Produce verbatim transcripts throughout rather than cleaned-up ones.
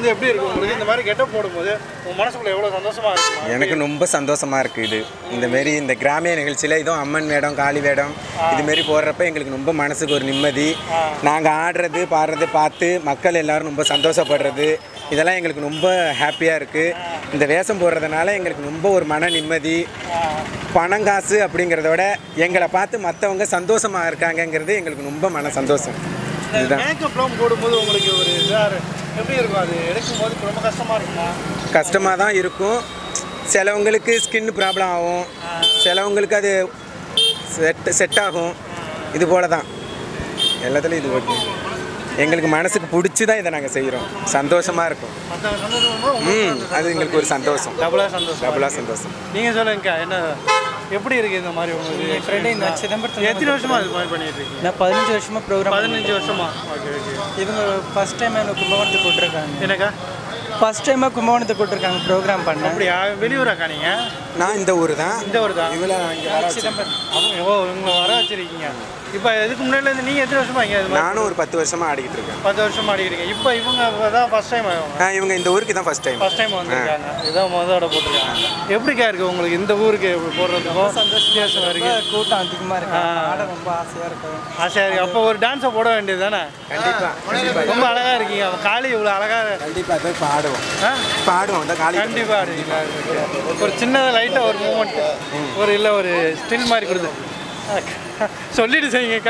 வந்து எப்படி இருக்கு உங்களுக்கு இந்த மாதிரி கெட்டப் போடும்போது உங்க மனசுக்குள்ள எவ்வளவு சந்தோஷமா இருக்கு? எனக்கு ரொம்ப சந்தோஷமா இருக்கு இது. இந்த மாதிரி இந்த கிராமிய நிகழ்ச்சியில் இதுவும் அம்மன் வேடம் காளி வேடம் இதுமாரி போடுறப்ப எங்களுக்கு ரொம்ப மனசுக்கு ஒரு நிம்மதி. நாங்கள் ஆடுறது பாடுறது பார்த்து மக்கள் எல்லாரும் ரொம்ப சந்தோஷப்படுறது இதெல்லாம் எங்களுக்கு ரொம்ப ஹாப்பியாக இருக்குது. இந்த வேஷம் போடுறதுனால எங்களுக்கு ரொம்ப ஒரு மன நிம்மதி. பணம் காசு அப்படிங்கிறத விட எங்களை பார்த்து மற்றவங்க சந்தோஷமாக இருக்காங்கங்கிறது எங்களுக்கு ரொம்ப மன சந்தோஷம். இதுதான். மேக்கப்லாம் போடும்போது உங்களுக்கு ஒரு இதாக எப்படி இருக்கும்? அது எடுக்கும்போது ரொம்ப கஷ்டமாக இருக்குமா? கஷ்டமாக தான் இருக்கும். சிலவங்களுக்கு ஸ்கின் ப்ராப்ளம் ஆகும், சிலவங்களுக்கு அது செட் செட் ஆகும். இது போல தான் எல்லாத்துலேயும் இது ஓகே. எங்களுக்கு மனசுக்கு பிடிச்சி தான் இதை நாங்கள் செய்கிறோம். சந்தோஷமாக இருக்கும். ம் அது எங்களுக்கு ஒரு சந்தோஷம். டபுளாக சந்தோஷம். டபுளாக சந்தோஷம். நீங்கள் சொல்லுங்கக்கா, என்ன எப்படி இருக்குது இந்த மாதிரி உங்களுக்கு? ஃப்ரெண்டு இந்த சிதம்பரத்தில் எத்தனை வருஷமாக இது மாதிரி பண்ணிட்டு இருக்கீங்க? நான் பதினஞ்சு வருஷமாக ப்ரோக்ராம் பதினஞ்சு வருஷமா? Okay okay. இவங்க ஃபஸ்ட் டைம் எனக்கு கும்பகோணத்துக்கு கூப்பிட்ருக்காங்க. என்னக்கா? ஃபஸ்ட் டைமாக கும்பகோணத்துக்கு கூப்பிட்ருக்காங்க ப்ரோக்ராம் பண்ண. அப்படியா? வெளியூராக்கா நீங்கள்? நான் இந்த ஊர் தான். இந்த ஊர் தான். இவ்வளோ இங்கே வர சிதம்பரம். அவங்க ஓ உங்களை வர வச்சிருக்கீங்க. இப்போ இதுக்கு முன்னாடி நீங்கள் எத்தனை வருஷமா இங்கே? நானும் ஒரு பத்து வருஷமாக ஆடிக்கிட்டு இருக்கேன். பத்து வருஷமா ஆடிக்கிறீங்க. இப்போ இவங்க தான் ஃபஸ்ட் டைம் ஆகும். ஆ இவங்க இந்த ஊருக்கு தான் ஃபஸ்ட் டைம் ஃபஸ்ட் டைம் வந்திருக்காங்க. இதான் முதலோட போட்டிருக்காங்க. எப்படிக்கா இருக்குது உங்களுக்கு இந்த ஊருக்கு போடுறதுக்கும்? சந்தோஷமாக இருக்குது. கூட்டம் அதிகமாக இருக்கு. ஆட ரொம்ப ஆசையாக இருக்கும். ஆசையாக இருக்குது. அப்போ ஒரு டான்ஸை போட வேண்டியது தானே? கண்டிப்பாக. ரொம்ப அழகாக இருக்கீங்க. அவன் காளி இவ்வளோ அழகாக. கண்டிப்பாக அதை பாடுவோம். பாடுவோம் அந்த காளி. கண்டிப்பாக ஆடுவீங்களா? ஒரு சின்னதாக லைட்டாக ஒரு மூமெண்ட் ஒரு இல்லை ஒரு ஸ்டில் மாதிரி கொடுத்து சொல்லிட்டு செய்யுங்கக்கா.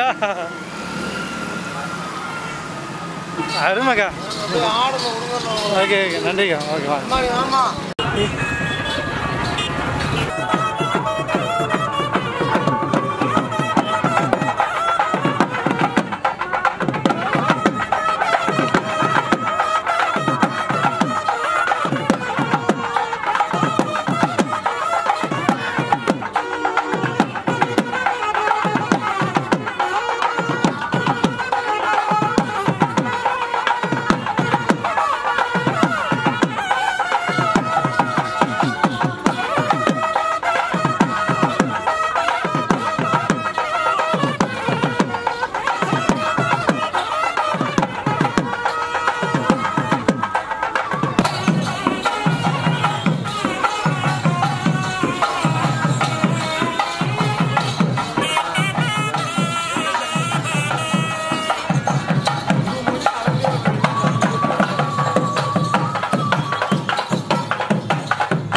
அருமைக்கா. ஓகே ஓகே நன்றிக்கா. ஓகே வா.